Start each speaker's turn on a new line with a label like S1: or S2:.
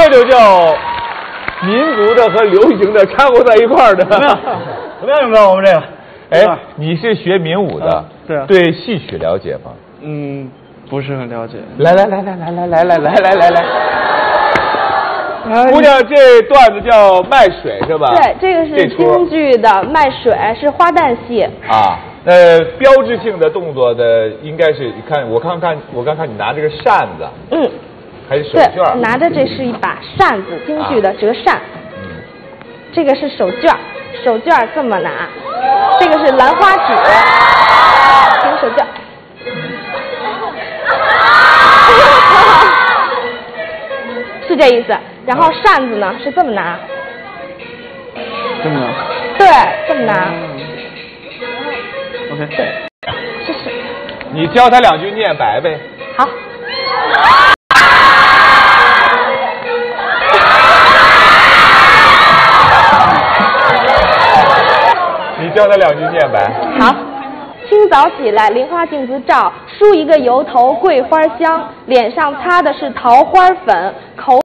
S1: 这就叫民族的和流行的掺和在一块儿的。
S2: 怎么样？勇哥，我们这个？
S1: 哎，你是学民舞的，
S2: 对啊，
S1: 对戏曲了解吗？
S2: 不是很了解。
S1: 来，姑娘，这段子叫卖水是吧？
S3: 对，这个是京剧的卖水，是花旦戏。
S1: 啊，标志性的动作的应该是，我刚看你拿这个扇子，还是手绢？
S3: 对，拿着这是一把扇子，京剧的折扇。这个是手绢，手绢这么拿，这个是兰花指，这个手绢。是这意思。然后扇子呢是这么拿，
S2: 这么拿？
S3: 对，这么拿。
S2: OK。
S3: 对，试试。
S1: 你教他2句念白呗。
S3: 好。
S1: 你教他2句念白。
S3: 好。清早起来，莲花镜子照，梳一个油头桂花香，脸上擦的是桃花粉，口